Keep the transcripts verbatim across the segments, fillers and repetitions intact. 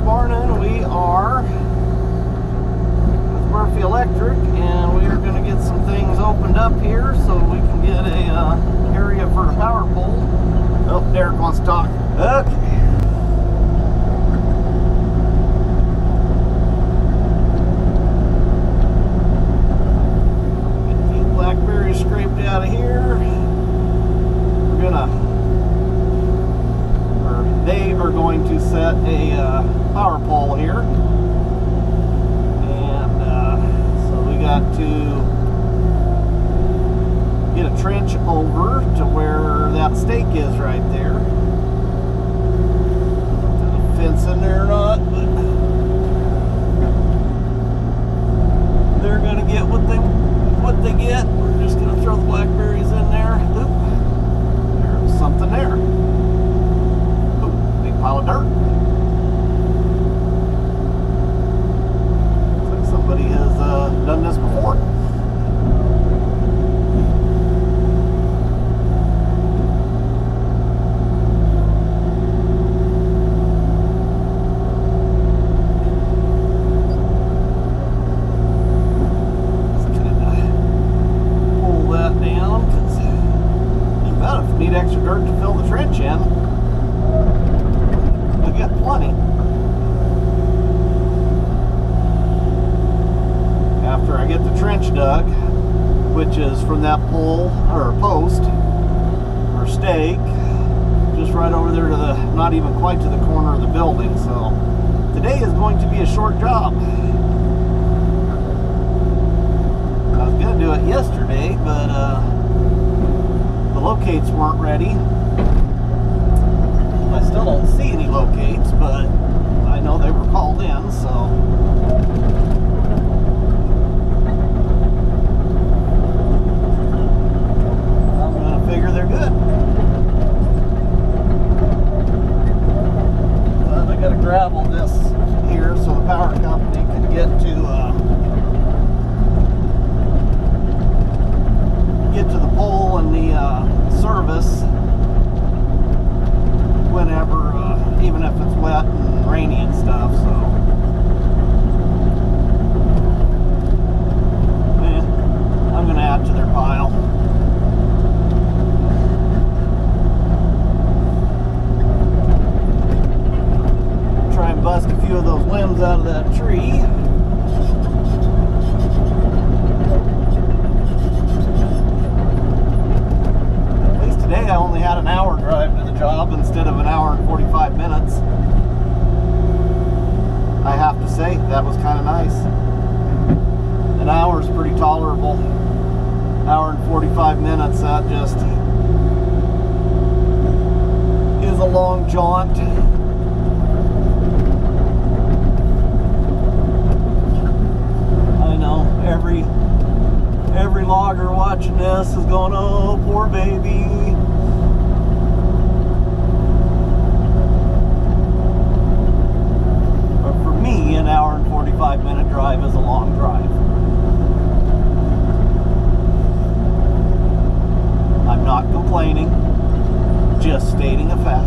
morning we are with Murphy Electric, and we are going to get some things opened up here so we can get a uh, area for a power pole. Oh, Derek wants to talk. Okay. Get these blackberries scraped out of here. We're gonna They are going to set a uh, power pole here, and uh, so we got to get a trench over to where that stake is right there. There's a fence in there or not, but they're going to get what they what they get. We're just going to throw the blackberries in there. Oop, there's something there. Pile of dirt. Looks like somebody has uh, done this before. Just kind of pull that down, because you bet if you need extra dirt to fill the trench in, got plenty. After I get the trench dug, which is from that pole or post or stake, just right over there to the, not even quite to the corner of the building. So today is going to be a short job. I was going to do it yesterday, but uh, the locates weren't ready. I still don't see any locates, but I know they were called in, so I'm gonna figure they're good. But I gotta gravel this here so the power company can get to uh, get to the pole and the uh, service whenever, uh, even if it's wet and rainy and stuff, so. Eh, I'm gonna add to their pile. Try and bust a few of those limbs out of that tree. Today I only had an hour drive to the job instead of an hour and forty-five minutes. I have to say, that was kind of nice. An hour is pretty tolerable. Hour and forty-five minutes, that just is a long jaunt. I know, every Every logger watching this is going, oh, poor baby. But for me, an hour and forty-five minute drive is a long drive. I'm not complaining, just stating a fact.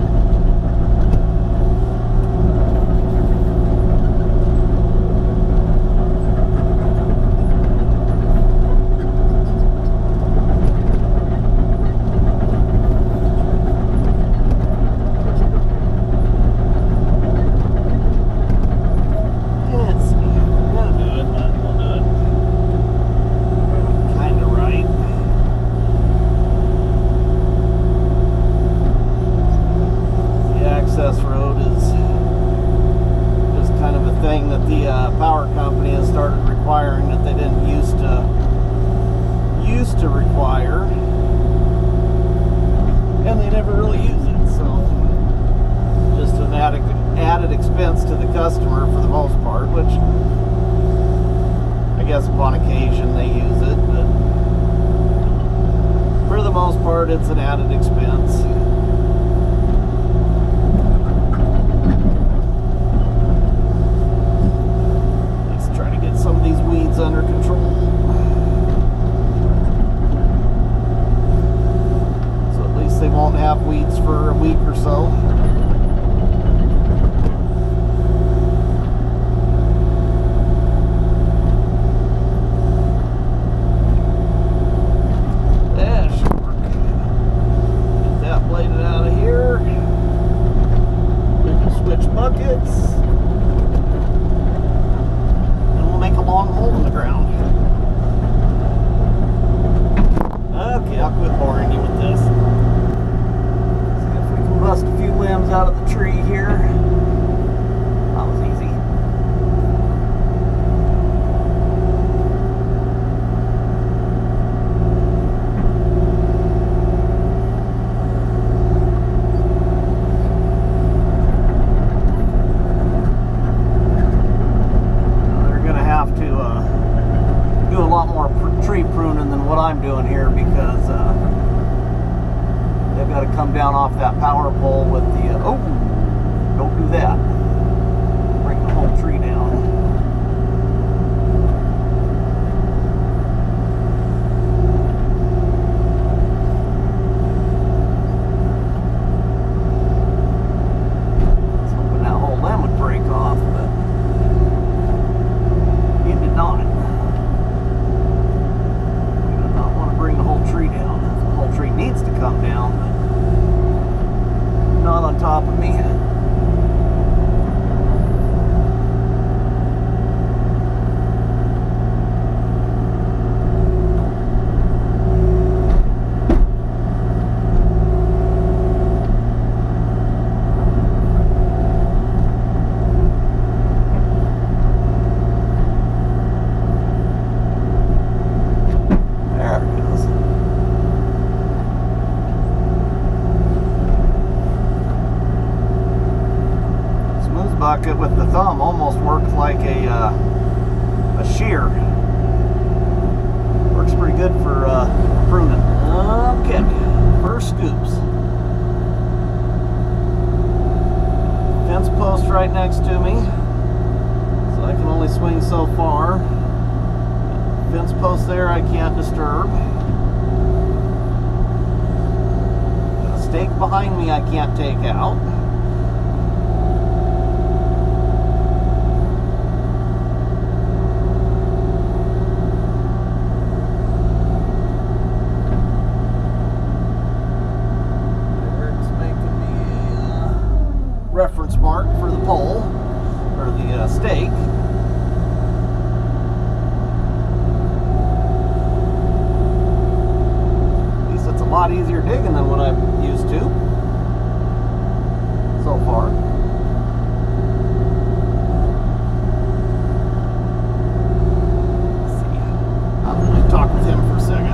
To require, and they never really use it, so just an added, added expense to the customer for the most part, which I guess upon occasion they use it, but for the most part it's an added expense. Let's try to get some of these weeds under control. They won't have weeds for a week or so. I've got to come down off that power pole with the, uh, oh, don't do that. Bring the whole tree down. I was hoping that whole limb would break off, but it did not. I do not want to bring the whole tree down. The whole tree needs to come down, but not on top of me. Bucket with the thumb almost works like a uh, a shear. Works pretty good for uh, pruning. Okay, first scoops. Fence post right next to me, so I can only swing so far. Fence post there I can't disturb. Got a stake behind me I can't take out. Reference mark for the pole, or the uh, stake. At least it's a lot easier digging than what I'm used to so far. Let's see. I'm going to talk with him for a second.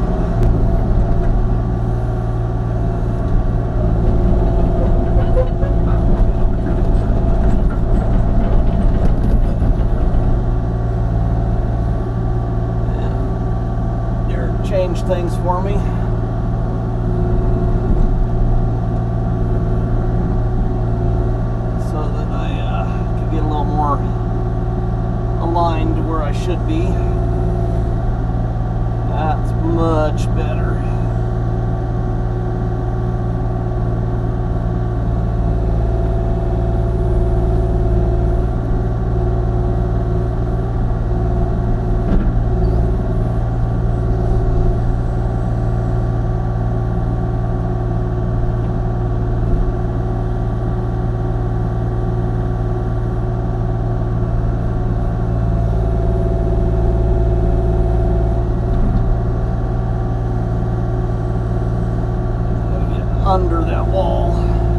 Change things for me. So that I uh, can get a little more aligned to where I should be. That's much better. Under that wall.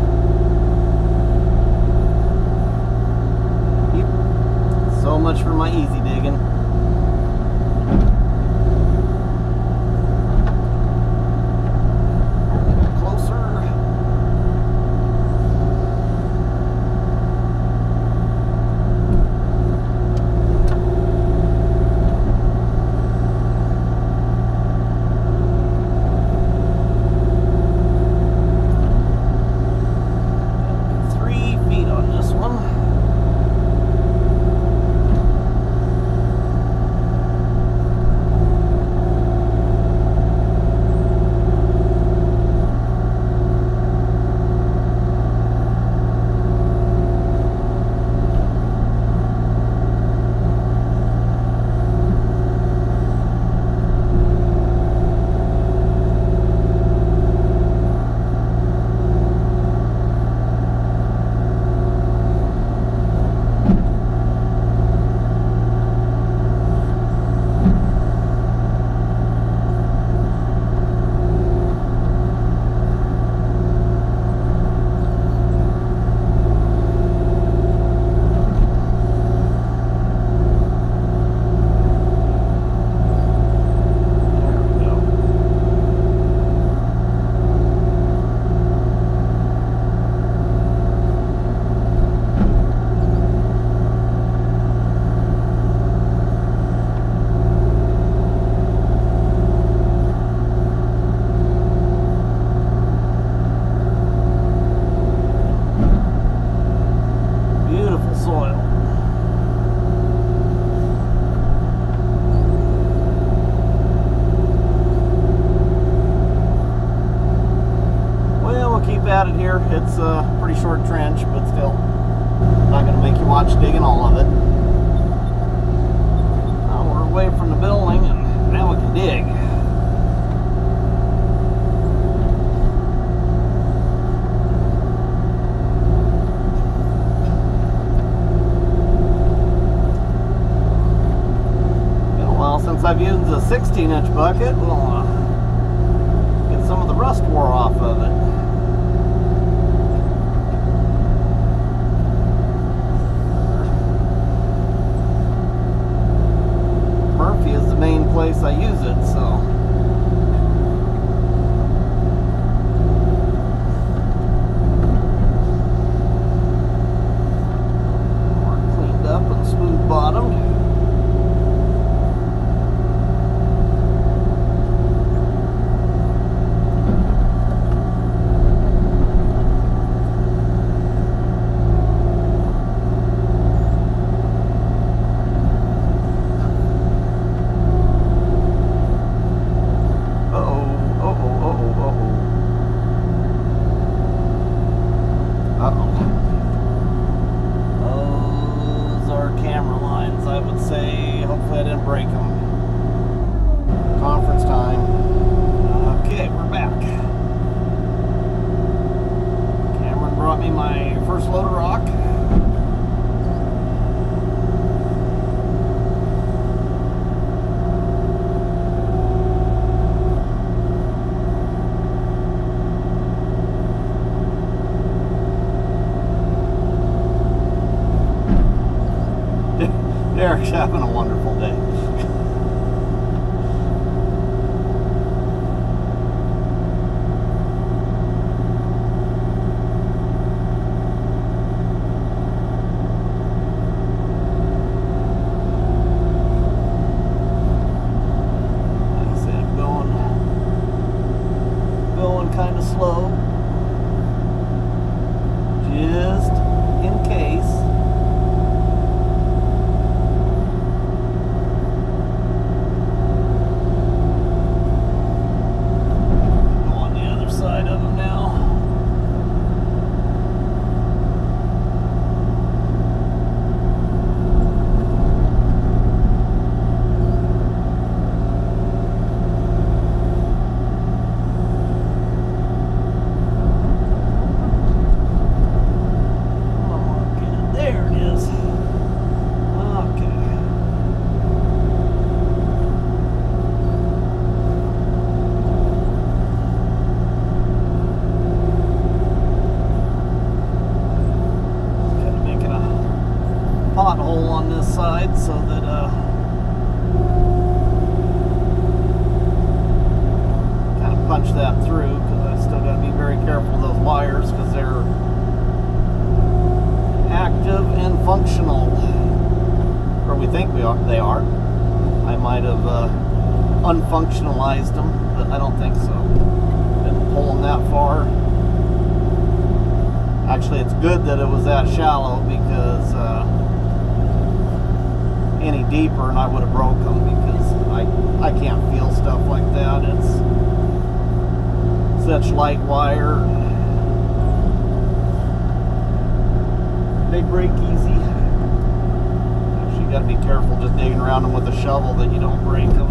Yep. So much for my easy digging. at it here. It's a pretty short trench, but still, not going to make you watch digging all of it. Now we're away from the building, and now we can dig. Been a while since I've used a sixteen inch bucket. We'll uh, get some of the rust wore off of it. Is the main place I use it, so more cleaned up and smooth bottomed. Break them. Conference time. Okay, we're back. Cameron brought me my first load of rock. Derek's having a wonderful day. Kind of slow, just in case. Go on the other side of them now. Pothole on this side so that uh, kind of punch that through, because I still got to be very careful of those wires because they're active and functional, or we think we are. They are. I might have uh, unfunctionalized them, but I don't think so. Didn't pull them that far. Actually, it's good that it was that shallow, because uh, any deeper and I would have broke them, because I, I can't feel stuff like that. It's such light wire. They break easy. Actually, you got to be careful just digging around them with a shovel that you don't break them.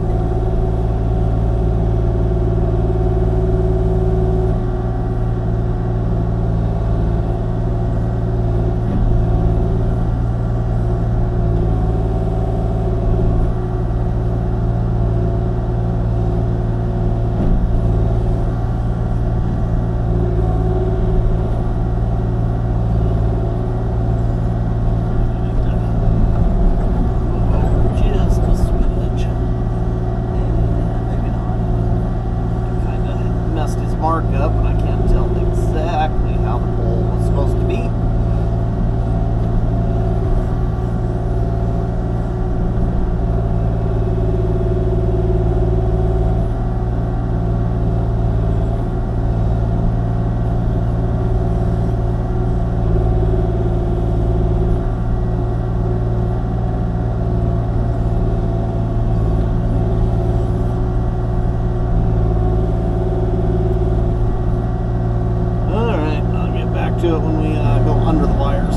do it when we uh, go under the wires.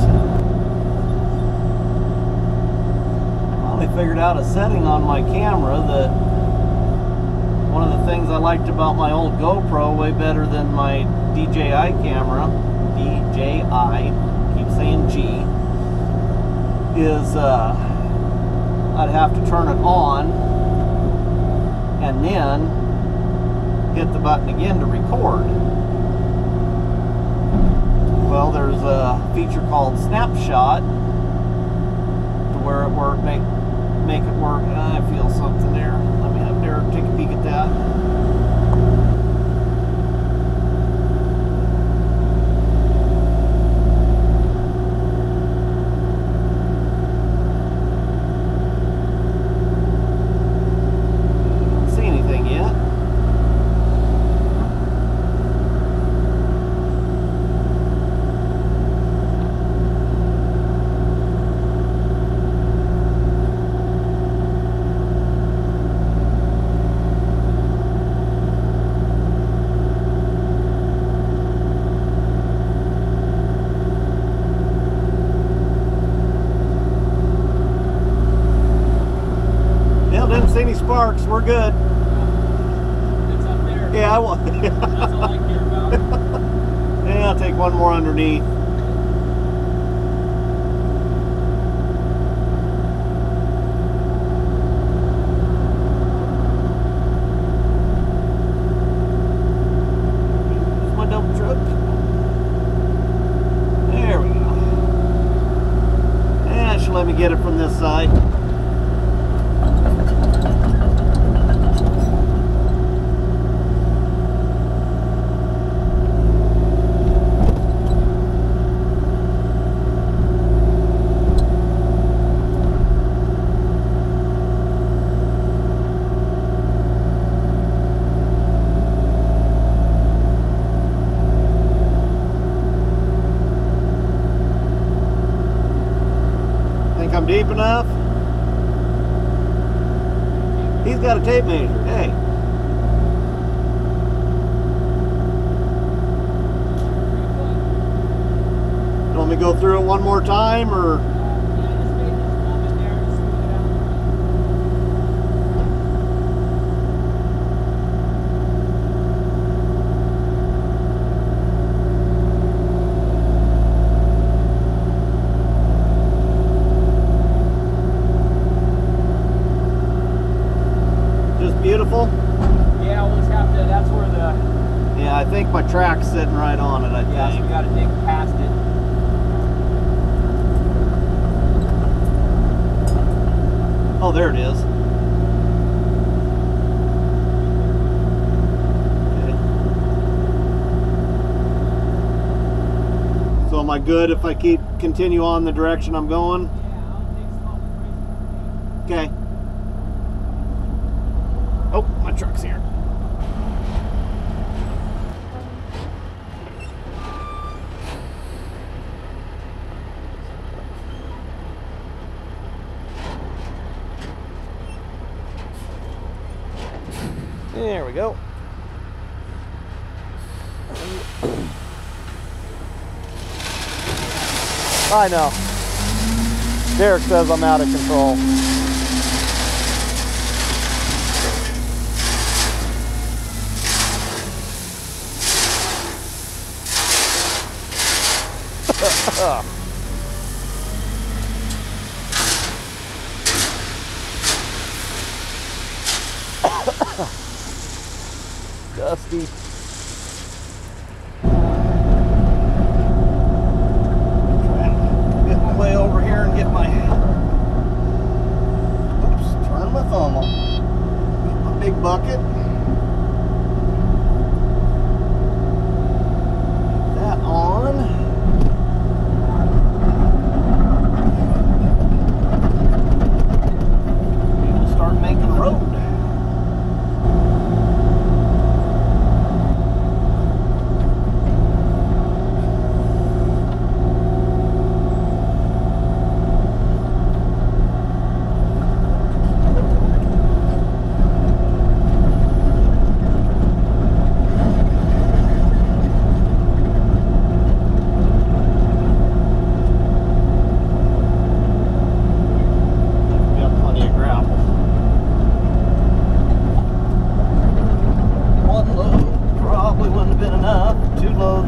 Finally figured out a setting on my camera that one of the things I liked about my old GoPro way better than my D J I camera, D J I, keep saying G, is uh, I'd have to turn it on and then hit the button again to record. Well, there's a feature called Snapshot to where it work make make it work. I feel something there. Let me have Derek take a peek at that. Don't see anything yet. Didn't see any sparks. We're good. It's up there. Yeah, I want. That's all I care about. Yeah, I'll take one more underneath. Here's my dump truck. There we go. And it should let me get it from this side. I'm deep enough. He's got a tape measure. Hey. You want me to go through it one more time, or? Beautiful? Yeah, we'll just have to, that's where the... Yeah, I think my track's sitting right on it, I yeah, think. so we got to dig past it. Oh, there it is. Okay. So am I good if I keep continue on the direction I'm going? Yeah, I'll dig some off. Okay. Oh, my truck's here. There we go. I know. Derek says I'm out of control. Dusty. Trying to get my way over here and get my, oops, turn my thumb on. Get my big bucket. Get that on. Start making road.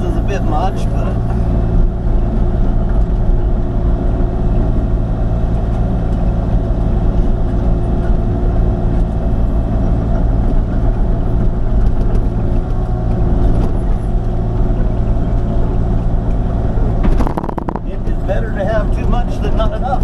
is a bit much, but it is better to have too much than not enough.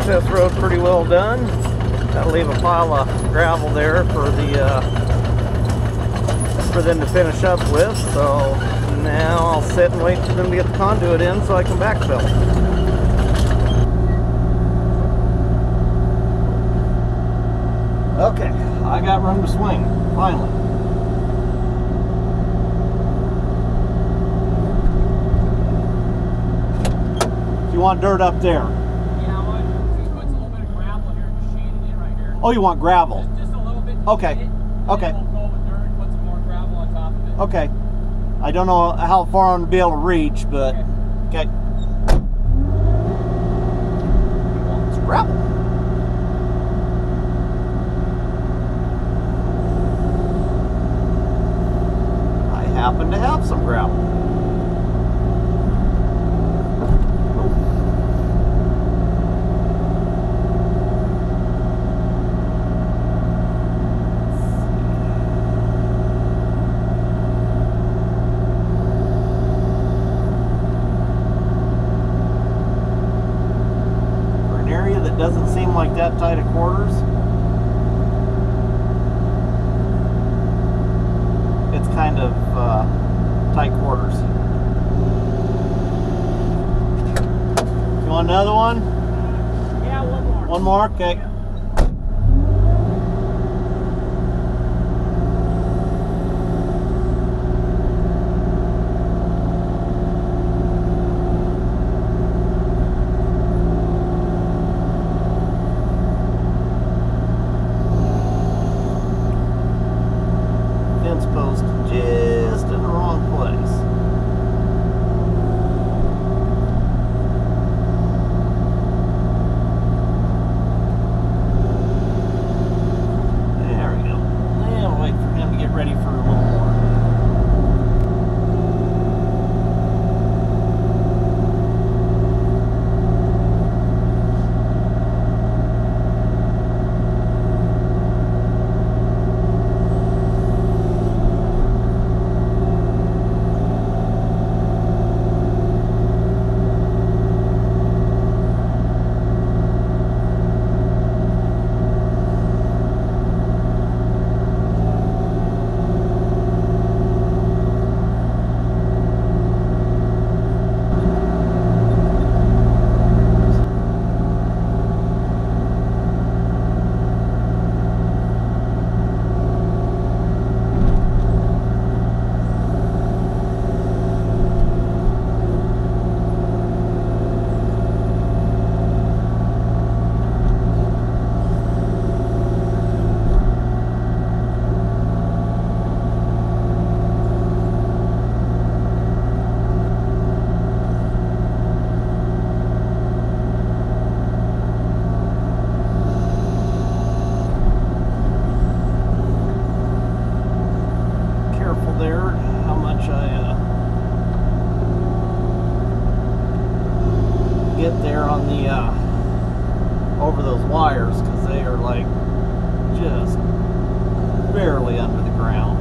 access road pretty well done. That'll leave a pile of gravel there for the uh, for them to finish up with. So now I'll sit and wait for them to get the conduit in so I can backfill. Okay, I got room to swing, finally. You want dirt up there? Yeah, I want to put a little bit of gravel here and shade it in right here. Oh, you want gravel? Just, just a little bit to Okay. shade it, and Okay. then we'll go with dirt and put some more gravel on top of it. Okay. I don't know how far I'm going to be able to reach, but okay. It's gravel. I happen to have some gravel. Doesn't seem like that tight of quarters. It's kind of uh, tight quarters. You want another one? Yeah, one more. One more? Okay. Post just in the wrong place. There we go. Now I'll wait for him to get ready for a little more. There, how much I uh, get there on the uh, over those wires, because they are like just barely under the ground.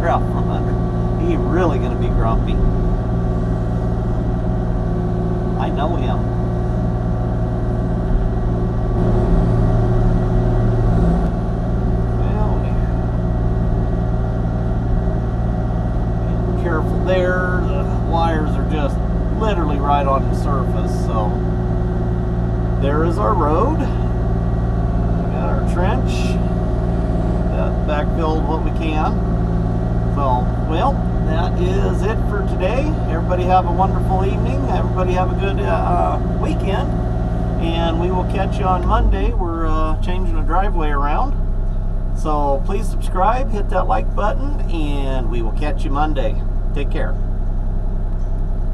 out from under. He really gonna be grumpy. I know him. Well, be careful there. The wires are just literally right on the surface. So there is our road. We got our trench. Got backfilled what we can. So, well, that is it for today. Everybody have a wonderful evening. Everybody have a good uh, weekend. And we will catch you on Monday. We're uh, changing the driveway around. So please subscribe, hit that like button, and we will catch you Monday. Take care.